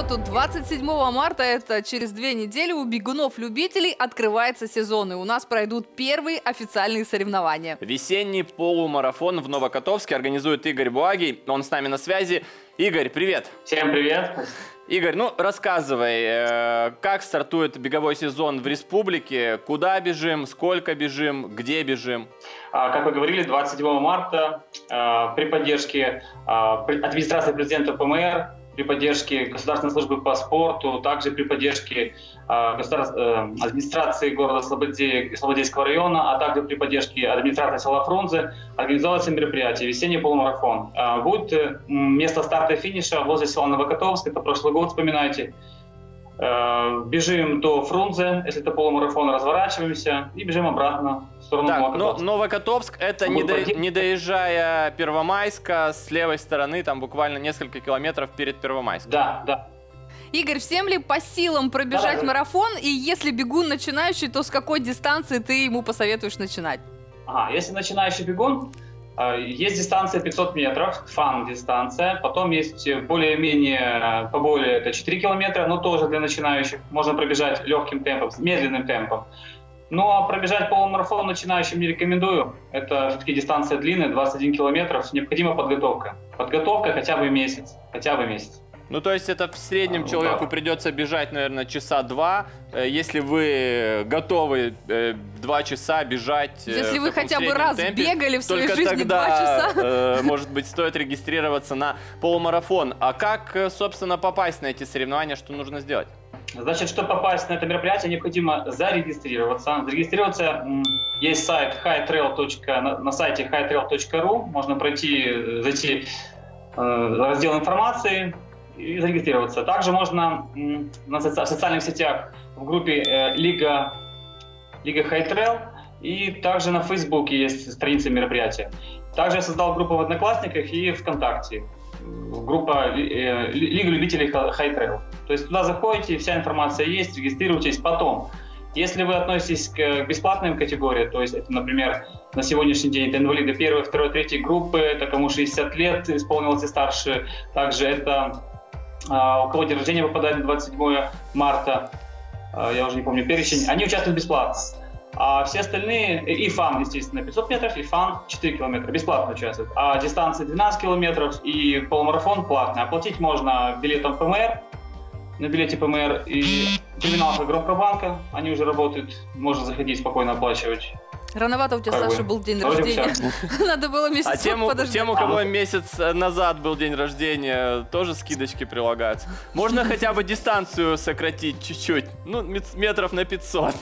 субботу, 27 марта, это через 2 недели, у бегунов-любителей открывается сезон. И у нас пройдут первые официальные соревнования. Весенний полумарафон в Новокотовске организует Игорь Буагий. Он с нами на связи. Игорь, привет. Всем привет. Игорь, ну рассказывай, как стартует беговой сезон в республике, куда бежим, сколько бежим, где бежим? Как вы говорили, 27 марта при поддержке администрации президента ПМР, при поддержке Государственной службы по спорту, также при поддержке администрации города Слободейского района, а также при поддержке администрации села Фрунзе организовывается мероприятие «Весенний полумарафон». Будет место старта и финиша возле села Новокотовск, это прошлый год, вспоминайте. Бежим до Фрунзе, если это полумарафон, разворачиваемся и бежим обратно в сторону Новокотовска. Но Новокотовск это не доезжая Первомайска, с левой стороны, там буквально несколько километров перед Первомайском. Да. Игорь, всем ли по силам пробежать марафон? И если бегун начинающий, то с какой дистанции ты ему посоветуешь начинать? Если начинающий бегун, есть дистанция 500 метров, фан-дистанция, потом есть более-менее поболее, это 4 километра, но тоже для начинающих. Можно пробежать легким темпом, медленным темпом. Ну а пробежать полумарафон начинающим не рекомендую. Это все-таки дистанция длинная, 21 километров, необходима подготовка. Подготовка хотя бы месяц, Ну, то есть это в среднем человеку придется бежать, наверное, часа 2. Если вы готовы 2 часа бежать Если вы хотя бы раз темпе, бегали в своей жизни тогда, 2 часа. Может быть, стоит регистрироваться на полумарафон. А как, собственно, попасть на эти соревнования, что нужно сделать? Значит, чтобы попасть на это мероприятие, необходимо зарегистрироваться. Зарегистрироваться есть сайт на сайте hightrail.ru. Можно зайти в раздел информации и зарегистрироваться. Также можно в социальных сетях в группе Лига High Trail, и также на Фейсбуке есть страница мероприятия. Также я создал группу в Одноклассниках и ВКонтакте. Группа Лига любителей High Trail. То есть туда заходите, вся информация есть, регистрируйтесь. Потом, если вы относитесь к бесплатным категориям, то есть это, например, на сегодняшний день это инвалиды 1, 2, 3 группы, это кому 60 лет исполнилось и старше, также это у кого день рождения выпадает на 27 марта, я уже не помню перечень, они участвуют бесплатно. А все остальные, и фан, естественно, 500 метров, и фан 4 километра, бесплатно участвуют. А дистанция 12 километров и полумарафон платный. Оплатить можно билетом ПМР, на билете ПМР и терминалах Агроbank, они уже работают, можно заходить спокойно оплачивать. Рановато у тебя, Саша, был день рождения. Надо было месяц подождать. Тем, у кого месяц назад был день рождения, тоже скидочки прилагаются. Можно хотя бы дистанцию сократить чуть-чуть, ну, метров на 500.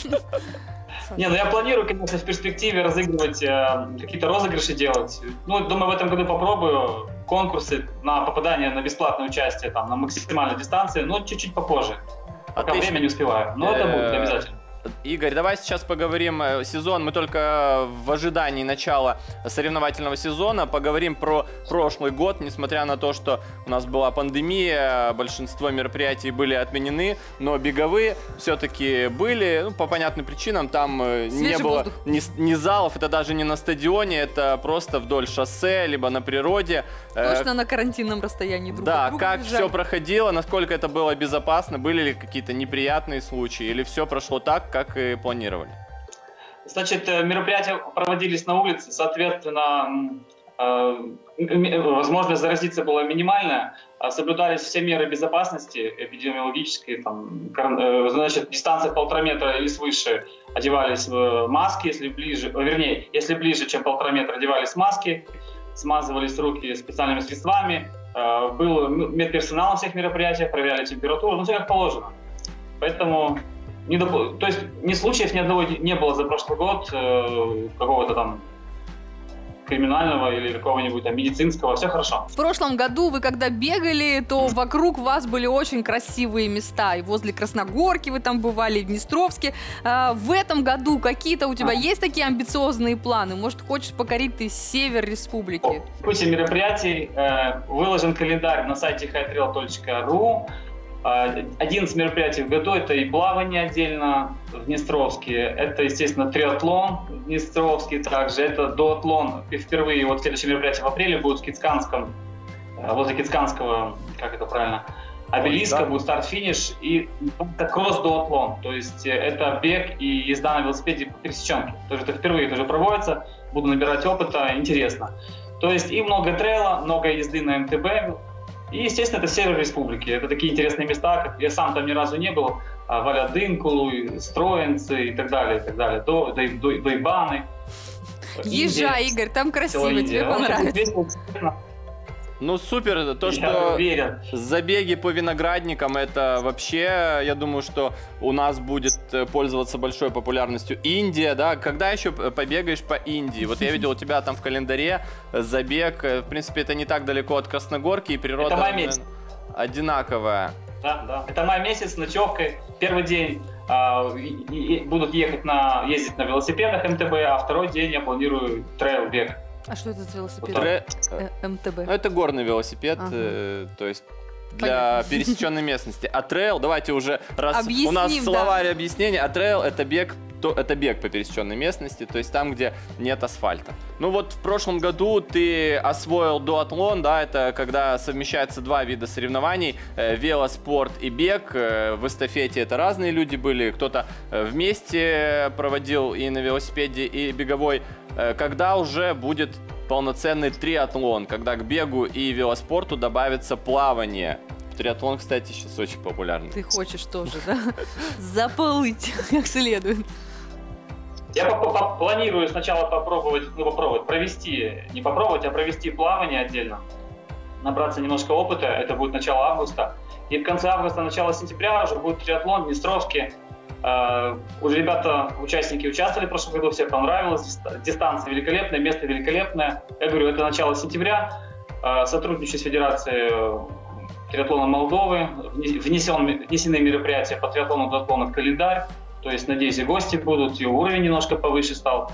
Не, ну я планирую, конечно, в перспективе разыгрывать, какие-то розыгрыши делать. Ну, думаю, в этом году попробую конкурсы на попадание на бесплатное участие, там, на максимальной дистанции, но чуть-чуть попозже. Пока время не успеваю, но это будет обязательно. Игорь, давай сейчас поговорим сезон. Мы только в ожидании начала соревновательного сезона поговорим про прошлый год. Несмотря на то, что у нас была пандемия, большинство мероприятий были отменены, но беговые все-таки были, ну, по понятным причинам. Там не было ни залов, это даже не на стадионе, это просто вдоль шоссе, либо на природе. Точно на карантинном расстоянии друг от друга. Да, как все проходило, насколько это было безопасно, были ли какие-то неприятные случаи, или все прошло так, как и планировали? Значит, мероприятия проводились на улице, соответственно, возможность заразиться была минимальная, соблюдались все меры безопасности эпидемиологические, там, значит, дистанция 1,5 метра и свыше одевались маски, если ближе, чем 1,5 метра, одевались маски, смазывались руки специальными средствами, был медперсонал на всех мероприятиях, проверяли температуру, ну все как положено. Поэтому то есть ни случаев ни одного не было за прошлый год какого-то там криминального или какого-нибудь там медицинского, все хорошо. В прошлом году вы когда бегали, то вокруг вас были очень красивые места. И возле Красногорки вы там бывали, и в Днестровске. В этом году какие-то у тебя есть такие амбициозные планы? Может, хочешь покорить ты север республики? В куче мероприятий выложен календарь на сайте hightrail.ru. 11 мероприятий в году, это и плавание отдельно в Днестровске, это, естественно, триатлон в Днестровске также, это дуатлон, впервые, вот следующее мероприятие в апреле будет в Кицканском, возле Кицканского, как это правильно, обелиска, будет старт-финиш, и это кросс-дуатлон, то есть это бег и езда на велосипеде по пересеченке. То есть это впервые тоже проводится, буду набирать опыта, интересно. То есть и много трейла, много езды на МТБ, и, естественно, это север республики. Это такие интересные места, как я сам там ни разу не был, Валядынкулу, Строенцы и так далее, Дойбаны. Езжай, Игорь, там красиво, тебе понравится. Ну супер, то, что забеги по виноградникам, это вообще, я думаю, что у нас будет пользоваться большой популярностью. Индия, да, когда еще побегаешь по Индии? Вот я видел у тебя там в календаре забег, в принципе, это не так далеко от Красногорки, и природа одинаковая. Да, да, это май месяц с ночевкой, первый день будут ездить на велосипедах МТБ, а второй день я планирую трейл-бег. А что это за велосипед? МТБ. Ну, это горный велосипед, то есть для пересеченной местности. А трейл, давайте уже, раз у нас словарь объяснения, а трейл это бег по пересеченной местности, то есть там, где нет асфальта. Ну вот в прошлом году ты освоил дуатлон, да, это когда совмещаются два вида соревнований, велоспорт и бег. В эстафете это разные люди были, кто-то вместе проводил и на велосипеде, и беговой. Когда уже будет полноценный триатлон, когда к бегу и велоспорту добавится плавание? Триатлон, кстати, сейчас очень популярный. Ты хочешь тоже, да? Заплыть как следует. Я планирую сначала провести плавание отдельно, набраться немножко опыта, это будет начало августа. И в конце августа, начало сентября уже будет триатлон в Днестровске. Уже ребята, участники участвовали в прошлом году, всем понравилось, дистанция великолепная, место великолепное. Я говорю, это начало сентября, сотрудничаю с Федерацией триатлона Молдовы, внесены мероприятия по триатлону дуатлона в календарь, то есть, надеюсь, и гости будут, и уровень немножко повыше стал.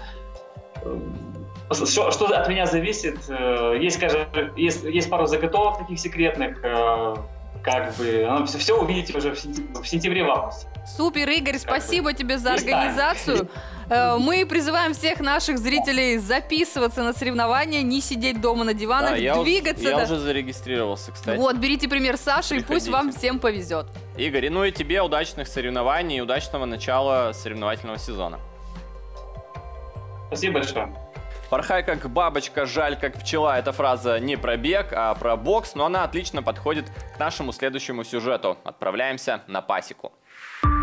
Что от меня зависит, есть, скажем, есть пару заготовок таких секретных, как бы, все увидите уже в сентябре, в августе. Супер, Игорь, спасибо тебе за организацию. Мы призываем всех наших зрителей записываться на соревнования, не сидеть дома на диванах, двигаться. Я уже зарегистрировался, кстати. Вот, берите пример Саши, и пусть вам всем повезет. Игорь, ну и тебе удачных соревнований и удачного начала соревновательного сезона. Спасибо большое. Порхай как бабочка, жаль как пчела. Эта фраза не про бег, а про бокс, но она отлично подходит к нашему следующему сюжету. Отправляемся на пасеку.